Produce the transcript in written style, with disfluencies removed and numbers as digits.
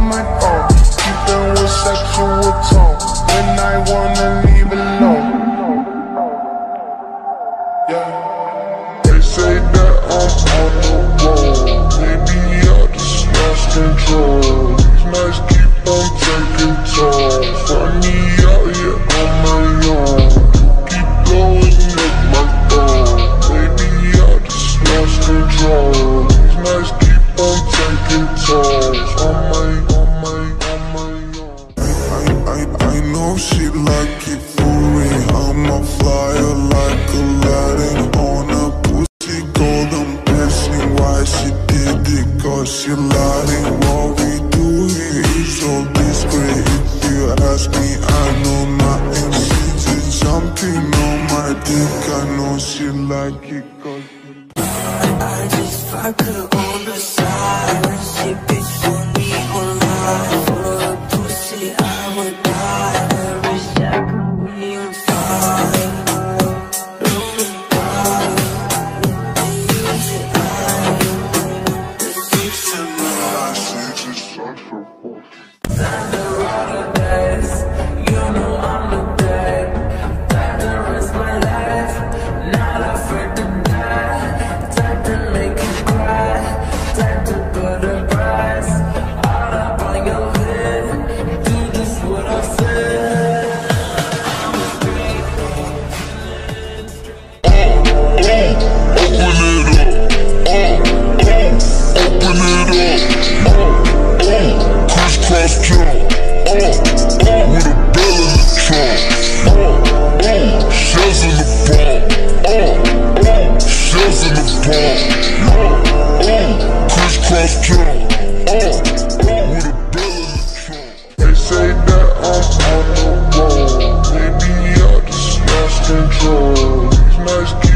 my phone, keeping with sexual tone when I wanna leave alone. Yeah, they say that I'm on the road, maybe I just lost control. These nights keep on taking toll, find me out here on my own. Keep blowing up my phone, maybe I just lost control. These nights keep on taking tolls on my own. I know she like it for real. I'm a flyer like Aladdin on a pussy golden blessing. Why she did it? Cause she lying. What we do here is so discreet. If you ask me, I know nothing. She just jumping on my dick. I know she like it cause I just fuck her on the side. She bitch for me online. For a pussy I would die. I wish I could be on fire. They say that I'm on the road, maybe I just lost control. These nights